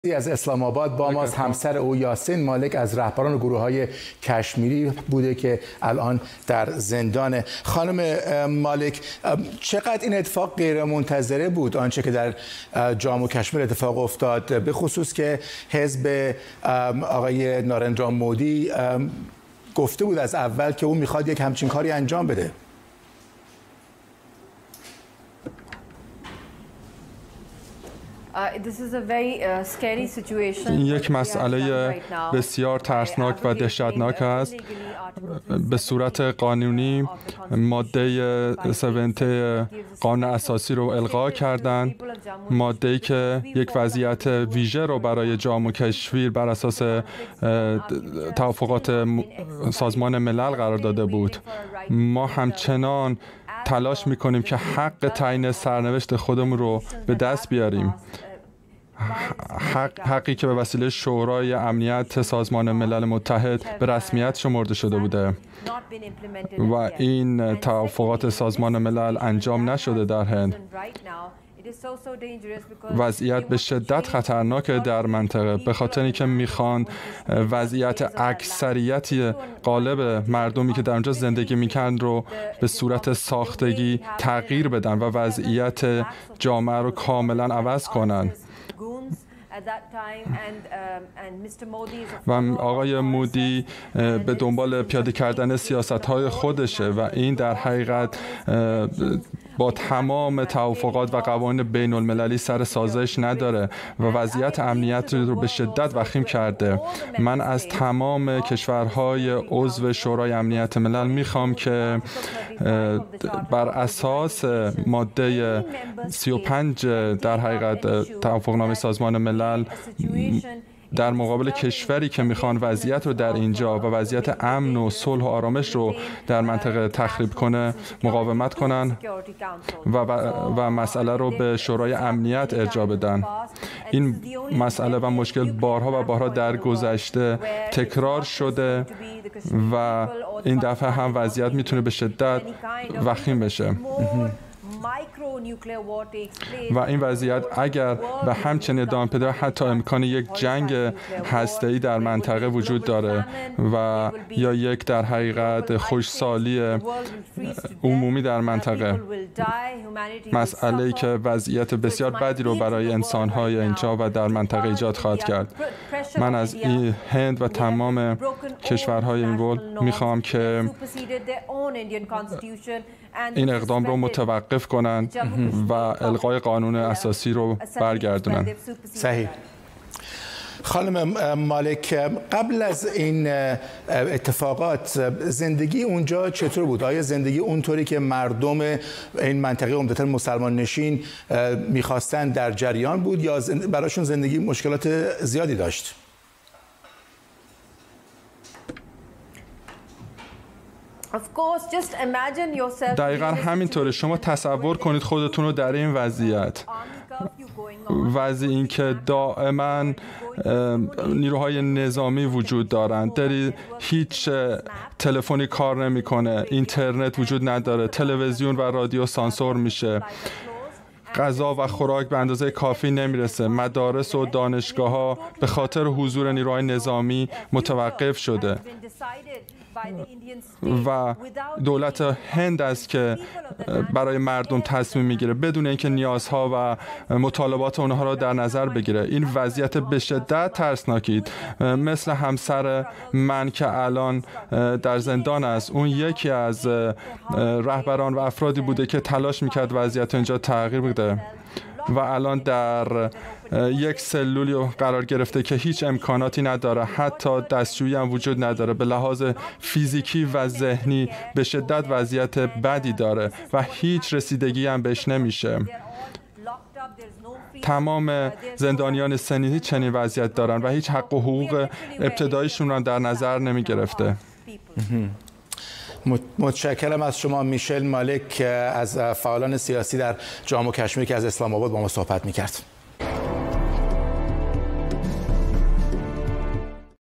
از اسلام آباد با ماست. همسر او یاسین مالک از رهبران گروه‌های کشمیری بوده که الان در زندانه. خانم مالک، چقدر این اتفاق غیر منتظره بود آنچه که در جامو کشمیر اتفاق افتاد، به خصوص که حزب آقای نارندرا مودی گفته بود از اول که او میخواد یک همچین کاری انجام بده؟ این یک مسئله بسیار ترسناک و دهشتناک است. به صورت قانونی ماده 70 قانون اساسی رو الغا کردند، ماده‌ای که یک وضعیت ویژه رو برای جامو کشمیر بر اساس توافقات سازمان ملل قرار داده بود. ما همچنان تلاش میکنیم که حق تعیین سرنوشت خودمون رو به دست بیاریم، حقی که به وسیله شورای امنیت سازمان ملل متحد به رسمیت شمرده شده بوده و این توافقات سازمان ملل انجام نشده در هند. وضعیت به شدت خطرناکه در منطقه، به خاطر اینکه میخوان وضعیت اکثریتی غالب مردمی که در اونجا زندگی میکنن رو به صورت ساختگی تغییر بدن و وضعیت جامعه رو کاملا عوض کنن. و آقای مودی به دنبال پیاده کردن سیاست‌های خودشه و این در حقیقت با تمام توافقات و قوانین بین المللی سر سازش نداره و وضعیت امنیت رو به شدت وخیم کرده. من از تمام کشورهای عضو شورای امنیت ملل میخوام که بر اساس ماده 35 در حقیقت توافقنامه سازمان ملل در مقابل کشوری که میخوان وضعیت رو در اینجا و وضعیت امن و صلح و آرامش رو در منطقه تخریب کنه مقاومت کنن و مسئله رو به شورای امنیت ارجاع بدن. این مسئله و مشکل بارها و بارها در گذشته تکرار شده و این دفعه هم وضعیت میتونه به شدت وخیم بشه و این وضعیت اگر به همچنین ادامه پیدا حتی امکان یک جنگ هسته‌ای در منطقه وجود داره و یا یک در حقیقت خشکسالی عمومی در منطقه، مسئله‌ای که وضعیت بسیار بدی رو برای انسان‌های اینجا و در منطقه ایجاد خواهد کرد. من از این هند و تمام کشورهای این میخوام که این اقدام رو متوقف کنند و الغای قانون اساسی رو برگردونن. صحیح. خانم مالک، قبل از این اتفاقات زندگی اونجا چطور بود؟ آیا زندگی اونطوری که مردم این منطقه عمدتاً مسلمان نشین میخواستن در جریان بود یا براشون زندگی مشکلات زیادی داشت؟ دقیقا همینطوره. شما تصور کنید خودتون رو در این وضعیت، این که دائما نیروهای نظامی وجود دارند، داری هیچ تلفنی کار نمیکنه، اینترنت وجود نداره، تلویزیون و رادیو سانسور میشه، غذا و خوراک به اندازه کافی نمیرسه، مدارس و دانشگاه‌ها به خاطر حضور نیروهای نظامی متوقف شده و دولت هند است که برای مردم تصمیم میگیره بدون اینکه نیازها و مطالبات اونها را در نظر بگیره. این وضعیت به شدت ترسناکی، مثل همسر من که الان در زندان است، اون یکی از رهبران و افرادی بوده که تلاش میکرد وضعیت اینجا تغییر بده و الان در یک سلولی قرار گرفته که هیچ امکاناتی نداره، حتی دستشویی هم وجود نداره، به لحاظ فیزیکی و ذهنی به شدت وضعیت بدی داره و هیچ رسیدگی هم بهش نمیشه. تمام زندانیان سنی چنین وضعیت دارن و هیچ حق و حقوق ابتداییشون رو در نظر نمی گرفته. متشکرم از شما میشل مالک از فعالان سیاسی در جامو کشمیر که از اسلام آباد با ما صحبت میکرد.